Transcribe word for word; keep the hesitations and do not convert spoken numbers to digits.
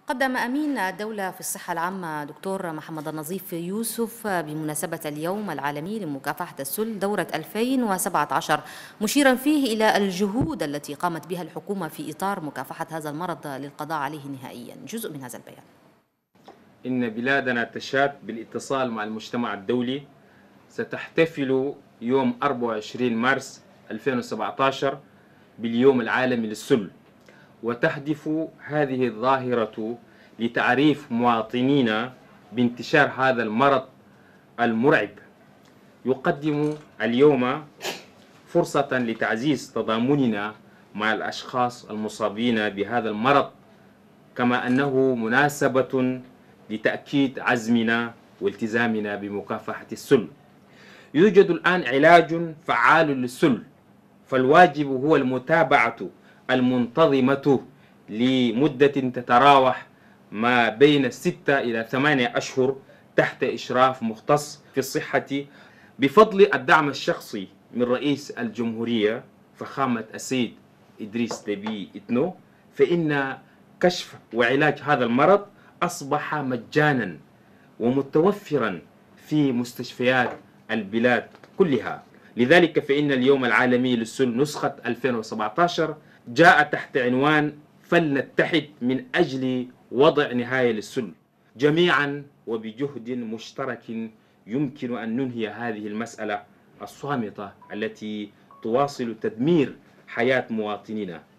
قدم أمين الدولة في الصحة العامة دكتور محمد النظيف يوسف بمناسبة اليوم العالمي لمكافحة السل دورة ألفين وسبعة عشر، مشيرا فيه إلى الجهود التي قامت بها الحكومة في إطار مكافحة هذا المرض للقضاء عليه نهائيا. جزء من هذا البيان: إن بلادنا تشاد بالاتصال مع المجتمع الدولي. ستحتفل يوم أربعة وعشرين مارس ألفين وسبعة عشر باليوم العالمي للسل، وتهدف هذه الظاهرة لتعريف مواطنينا بانتشار هذا المرض المرعب. يقدم اليوم فرصة لتعزيز تضامننا مع الأشخاص المصابين بهذا المرض، كما أنه مناسبة لتأكيد عزمنا والتزامنا بمكافحة السل. يوجد الآن علاج فعال للسل، فالواجب هو المتابعة المنتظمة لمدة تتراوح ما بين ستة إلى ثمانية أشهر تحت إشراف مختص في الصحة بفضل الدعم الشخصي من رئيس الجمهورية فخامة السيد إدريس ديبي إتنو. فإن كشف وعلاج هذا المرض أصبح مجانا ومتوفرا في مستشفيات البلاد كلها. لذلك فإن اليوم العالمي للسل نسخة ألفين وسبعة عشر جاء تحت عنوان فلنتحد من أجل وضع نهاية للسل. جميعا وبجهد مشترك يمكن أن ننهي هذه المسألة الصامتة التي تواصل تدمير حياة مواطنينا.